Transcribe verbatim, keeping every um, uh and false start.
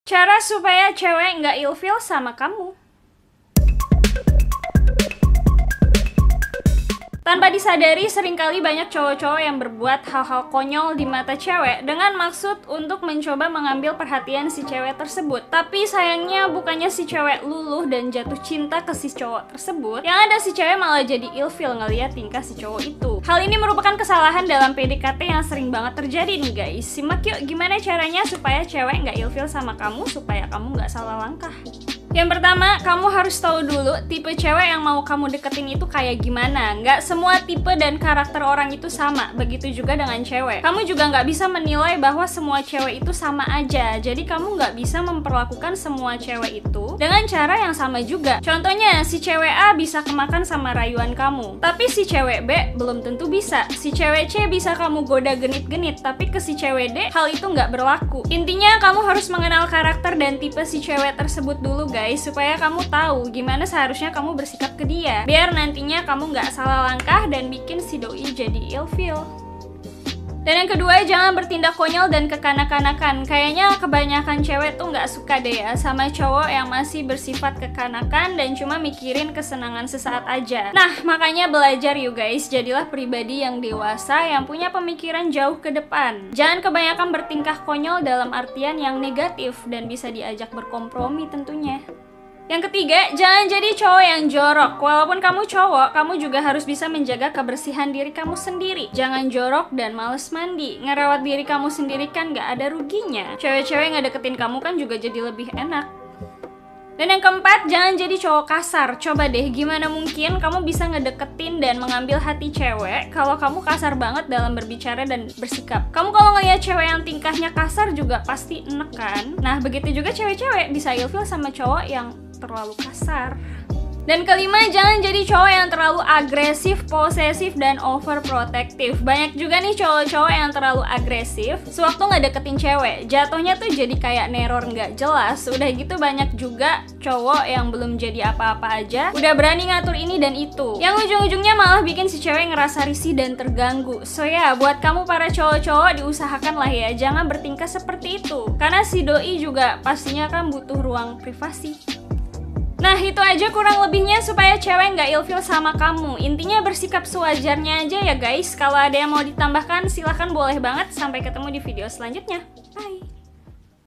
Cara supaya cewek nggak ilfeel sama kamu. Tanpa disadari, seringkali banyak cowok-cowok yang berbuat hal-hal konyol di mata cewek dengan maksud untuk mencoba mengambil perhatian si cewek tersebut. Tapi sayangnya bukannya si cewek luluh dan jatuh cinta ke si cowok tersebut, yang ada si cewek malah jadi ilfeel ngeliat tingkah si cowok itu. Hal ini merupakan kesalahan dalam P D K T yang sering banget terjadi nih guys. Simak yuk gimana caranya supaya cewek nggak ilfeel sama kamu, supaya kamu nggak salah langkah. Yang pertama, kamu harus tahu dulu tipe cewek yang mau kamu deketin itu kayak gimana. Nggak semua tipe dan karakter orang itu sama, begitu juga dengan cewek. Kamu juga nggak bisa menilai bahwa semua cewek itu sama aja. Jadi kamu nggak bisa memperlakukan semua cewek itu dengan cara yang sama juga. Contohnya, si cewek A bisa kemakan sama rayuan kamu, tapi si cewek B belum tentu bisa. Si cewek C bisa kamu goda genit-genit, tapi ke si cewek D hal itu nggak berlaku. Intinya, kamu harus mengenal karakter dan tipe si cewek tersebut dulu guys. Guys, supaya kamu tahu gimana seharusnya kamu bersikap ke dia, biar nantinya kamu nggak salah langkah dan bikin si doi jadi ilfeel. Dan yang kedua, jangan bertindak konyol dan kekanak-kanakan. Kayaknya kebanyakan cewek tuh nggak suka deh ya sama cowok yang masih bersifat kekanakan dan cuma mikirin kesenangan sesaat aja. Nah, makanya belajar yuk guys, jadilah pribadi yang dewasa yang punya pemikiran jauh ke depan. Jangan kebanyakan bertingkah konyol dalam artian yang negatif dan bisa diajak berkompromi tentunya. Yang ketiga, jangan jadi cowok yang jorok. Walaupun kamu cowok, kamu juga harus bisa menjaga kebersihan diri kamu sendiri. Jangan jorok dan males mandi. Ngerawat diri kamu sendiri kan gak ada ruginya. Cewek-cewek yang deketin kamu kan juga jadi lebih enak. Dan yang keempat, jangan jadi cowok kasar. Coba deh, gimana mungkin kamu bisa ngedeketin dan mengambil hati cewek kalau kamu kasar banget dalam berbicara dan bersikap. Kamu kalau ngeliat cewek yang tingkahnya kasar juga pasti enek kan? Nah, begitu juga cewek-cewek bisa ilfeel sama cowok yang terlalu kasar. Dan kelima, jangan jadi cowok yang terlalu agresif, posesif, dan overprotective. Banyak juga nih cowok-cowok yang terlalu agresif sewaktu ngedeketin cewek. Jatuhnya tuh jadi kayak neror nggak jelas. Udah gitu banyak juga cowok yang belum jadi apa-apa aja udah berani ngatur ini dan itu, yang ujung-ujungnya malah bikin si cewek ngerasa risih dan terganggu. So ya, buat kamu para cowok-cowok, diusahakan lah ya jangan bertingkah seperti itu, karena si doi juga pastinya kan butuh ruang privasi. Nah, itu aja kurang lebihnya supaya cewek nggak ilfeel sama kamu. Intinya bersikap sewajarnya aja ya guys. Kalau ada yang mau ditambahkan, silahkan boleh banget. Sampai ketemu di video selanjutnya.